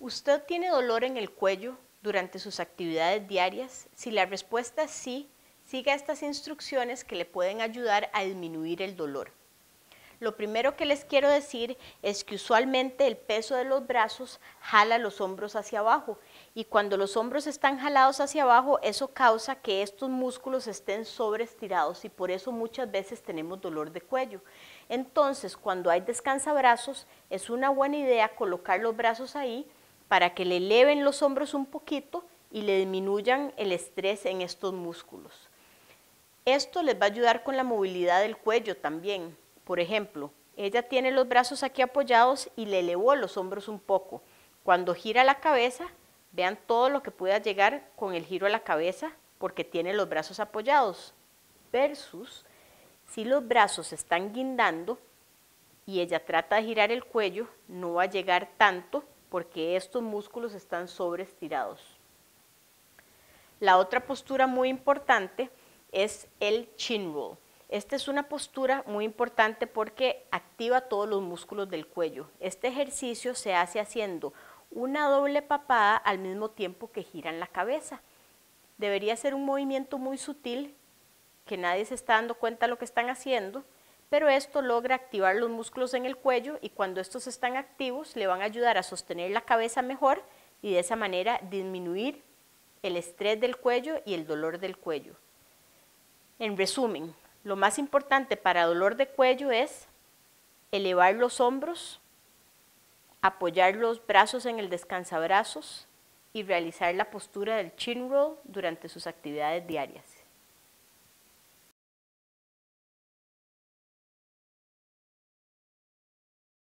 ¿Usted tiene dolor en el cuello durante sus actividades diarias? Si la respuesta es sí, siga estas instrucciones que le pueden ayudar a disminuir el dolor. Lo primero que les quiero decir es que usualmente el peso de los brazos jala los hombros hacia abajo y cuando los hombros están jalados hacia abajo eso causa que estos músculos estén sobreestirados y por eso muchas veces tenemos dolor de cuello. Entonces cuando hay descansabrazos es una buena idea colocar los brazos ahí para que le eleven los hombros un poquito y le disminuyan el estrés en estos músculos. Esto les va a ayudar con la movilidad del cuello también. Por ejemplo, ella tiene los brazos aquí apoyados y le elevó los hombros un poco. Cuando gira la cabeza, vean todo lo que pueda llegar con el giro a la cabeza porque tiene los brazos apoyados. Versus si los brazos están guindando y ella trata de girar el cuello, no va a llegar tanto porque estos músculos están sobreestirados. La otra postura muy importante es el chin roll. Esta es una postura muy importante porque activa todos los músculos del cuello. Este ejercicio se hace haciendo una doble papada al mismo tiempo que giran la cabeza. Debería ser un movimiento muy sutil, que nadie se está dando cuenta de lo que están haciendo, pero esto logra activar los músculos en el cuello y cuando estos están activos le van a ayudar a sostener la cabeza mejor y de esa manera disminuir el estrés del cuello y el dolor del cuello. En resumen, lo más importante para dolor de cuello es elevar los hombros, apoyar los brazos en el descansabrazos y realizar la postura del chin roll durante sus actividades diarias.